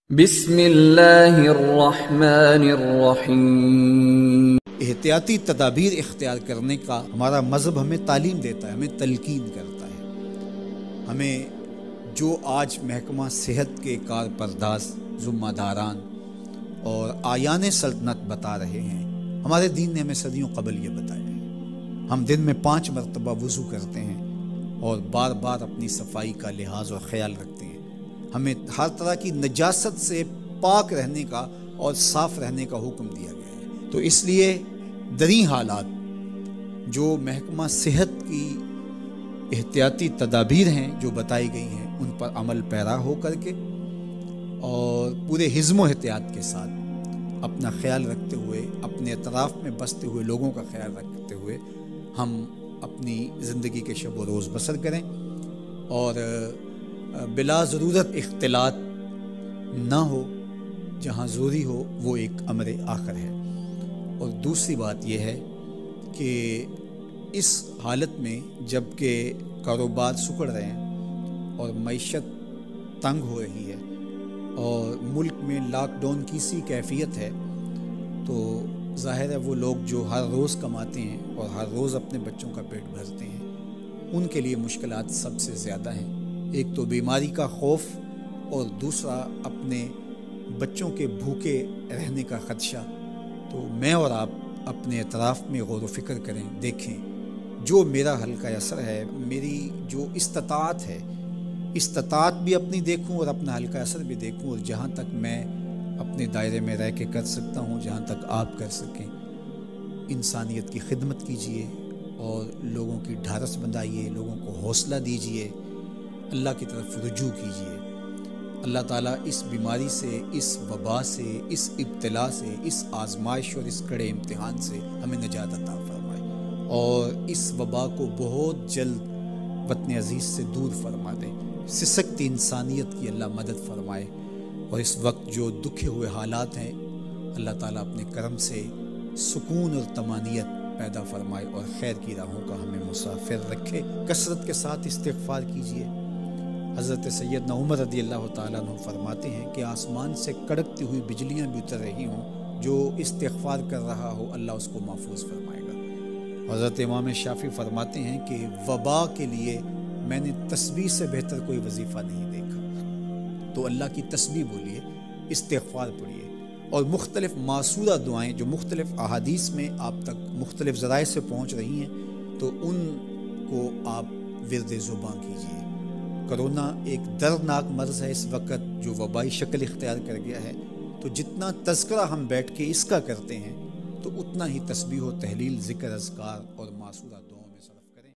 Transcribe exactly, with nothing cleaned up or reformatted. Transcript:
بسم اللہ الرحمن الرحیم۔ احتیاطی تدابیر اختیار کرنے کا ہمارا مذہب ہمیں تعلیم دیتا ہے، ہمیں تلقین کرتا ہے۔ ہمیں جو آج محکمہ صحت کے کارپرداز، ذمہ داران اور آیان سلطنت بتا رہے ہیں، ہمارے دین نے ہمیں صدیوں قبل یہ بتایا ہے۔ ہم دن میں پانچ مرتبہ وضو کرتے ہیں اور بار بار اپنی صفائی کا لحاظ اور خیال رکھتے ہیں۔ ہمیں ہر طرح کی نجاست سے پاک رہنے کا اور صاف رہنے کا حکم دیا گیا ہے۔ تو اس لیے دریں حالات جو محکمہ صحت کی احتیاطی تدابیر ہیں جو بتائی گئی ہیں، ان پر عمل پیرا ہو کر کے اور پورے حزم و احتیاط کے ساتھ اپنا خیال رکھتے ہوئے، اپنے اطراف میں بستے ہوئے لوگوں کا خیال رکھتے ہوئے ہم اپنی زندگی کے شب و روز بسر کریں اور بلا ضرورت اختلاط نہ ہو، جہاں ضروری ہو وہ ایک امر آخر ہے۔ اور دوسری بات یہ ہے کہ اس حالت میں جب کہ کاروبار سکڑ رہے ہیں اور معیشت تنگ ہو رہی ہے اور ملک میں لاک ڈاؤن کی سی کیفیت ہے، تو ظاہر ہے وہ لوگ جو ہر روز کماتے ہیں اور ہر روز اپنے بچوں کا پیٹ بھرتے ہیں، ان کے لیے مشکلات سب سے زیادہ ہیں۔ ایک تو بیماری کا خوف اور دوسرا اپنے بچوں کے بھوکے رہنے کا خدشہ۔ تو میں اور آپ اپنے اطراف میں غور و فکر کریں، دیکھیں جو میرا حلقہ اثر ہے، میری جو استطاعت ہے، استطاعت بھی اپنی دیکھوں اور اپنا حلقہ اثر بھی دیکھوں، اور جہاں تک میں اپنے دائرے میں رہ کے کر سکتا ہوں، جہاں تک آپ کر سکیں، انسانیت کی خدمت کیجئے اور لوگوں کی ڈھارس بندھائیے، لوگوں کو حوصلہ دیجئے، اللہ کی طرف رجوع کیجئے۔ اللہ تعالیٰ اس بیماری سے، اس وبا سے، اس ابتلا سے، اس آزمائش اور اس کڑے امتحان سے ہمیں نجات عطا فرمائے اور اس وبا کو بہت جلد وطن عزیز سے دور فرما دے۔ سسکتی انسانیت کی اللہ مدد فرمائے، اور اس وقت جو دکھے ہوئے حالات ہیں، اللہ تعالیٰ اپنے کرم سے سکون اور طمانینت پیدا فرمائے اور خیر کی راہوں کا ہمیں مسافر رکھے۔ کثرت کے ساتھ استغفار کیجئے۔ حضرت سیدنا عمر رضی اللہ تعالیٰ عنہ فرماتے ہیں کہ آسمان سے کڑکتی ہوئی بجلیاں بھی اتر رہی ہوں، جو استغفار کر رہا ہو اللہ اس کو محفوظ فرمائے گا۔ حضرت امام شافعی فرماتے ہیں کہ وبا کے لیے میں نے تسبیح سے بہتر کوئی وظیفہ نہیں دیکھا۔ تو اللہ کی تسبیح بولیے، استغفار پڑھیے، اور مختلف معصورہ دعائیں جو مختلف احادیث میں آپ تک مختلف ذرائع سے پہنچ رہی ہیں، تو ان کو آپ ورد زباں کیجیے۔ کرونا ایک دردناک مرض ہے اس وقت جو وبائی شکل اختیار کر گیا ہے، تو جتنا تذکرہ ہم بیٹھ کے اس کا کرتے ہیں، تو اتنا ہی تسبیح و تحلیل، ذکر، اذکار اور معصورہ دعا